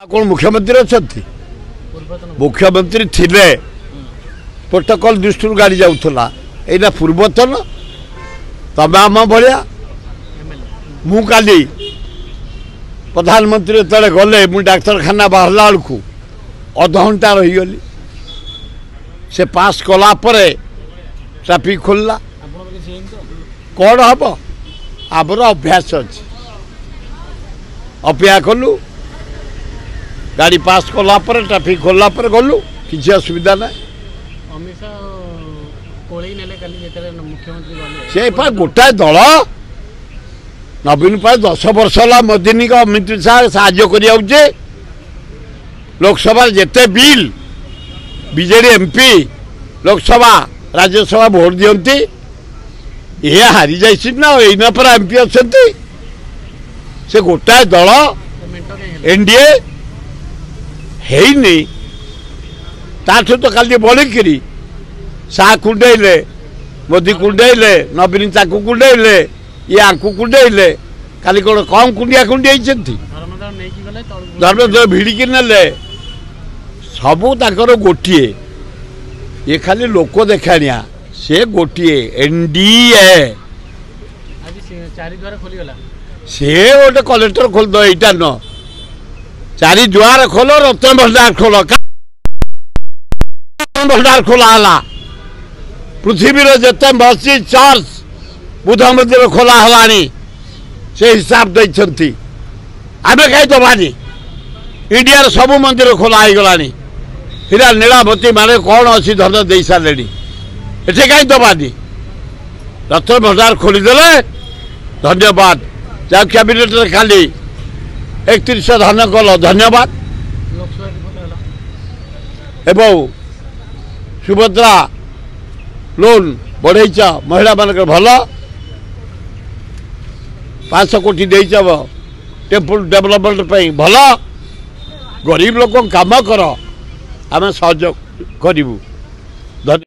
कौन मुख्यमंत्री अच्छा मुख्यमंत्री थिले प्रोटोकॉल दृष्टि गाड़ी जाऊला एना पूर्वतन तमें आम भाया मु काली प्रधानमंत्री तले गले मु डाक्तरखाना बाहरला बेलू अध घंटा रहीगली से पास कला परे ट्राफिक खोलला कौन हम आमर अभ्यास अच्छे अपेक्षा कलु गाड़ी पास कला पर ट्राफिक खोलला पर गलु किसी असुविधा ना से गोटाए दल नवीन पाए 10 वर्ष है मोदी का अमित शाह साहाय्य कर लोकसभा जिते बिल बीजेडी एमपी लोकसभा राज्यसभा भोट दियंती ये हारी जाना एना पर एमपी अच्छा से गोटाए दल एनडीए है ताठू तो खाली बढ़ी शाह कुंडेले मोदी कुंडेले नवीन ताकू कुंडेले ये आंकू कुंडेले खाली कौन कम कुंडिया कुंडी धर्मेन्द्र भिड़िकी नेले सबू ताकर गोटे ये खाली लोक देखाणिया से गोटे एनडीए से गोटे कलेक्टर खोलद यहीटा न चारि द्वार खोल रत्न भंडार खोल भंडार खोला पृथ्वी जिते मस्जिद चर्च बुध मंदिर खोला से हिसाब देती आम कहीं दबानी इंडिया सबू मंदिर खोला हीरा नीलावती माने कौन अच्छी धन दे सारे एटे कहीं दबानी रत्न भंडार खोलीदेले धन्यवाद जहाँ कैबिनेट खाली 31 धन कल धन्यवाद एवं सुभद्रा लोन बढ़ेच महिला मान भल 500 कोटी देच टेम्पल डेवलपमेंट भल गरीब लोक काम कर आम सहयोग करूँ।